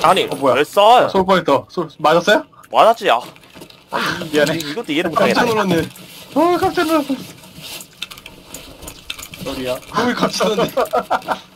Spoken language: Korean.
아니 뭐야? 왜 쏴? 쏠 뻔했다. 맞았어요? 맞았지. 야 미안해. 이것도 이해를 깜짝 못하겠네. 놀랐네. 깜짝 놀랐어. 소리야. 왜 같이 썼네.